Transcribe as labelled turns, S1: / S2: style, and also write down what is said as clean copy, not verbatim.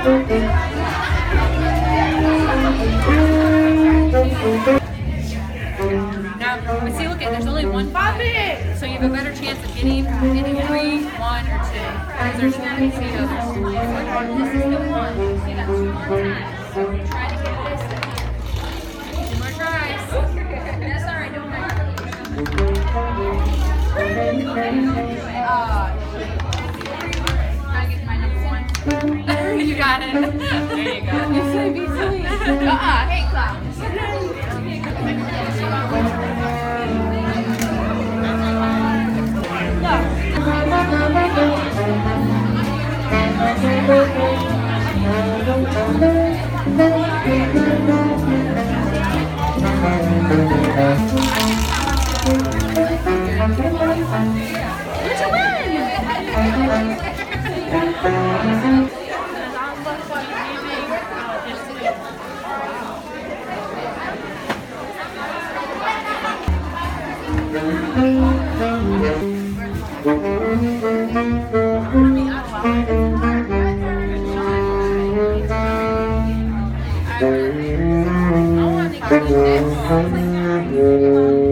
S1: Now, but see, look at there's only one five, so you have a better chance of getting 3, 1, or 2. Because there's 3 others. This is the one. See that 2 more times. Try to get this. 2 more tries. That's alright, don't worry. Gotta get to my number 1. You got it. There you go. You should be sweet. Hey, clown.
S2: I want to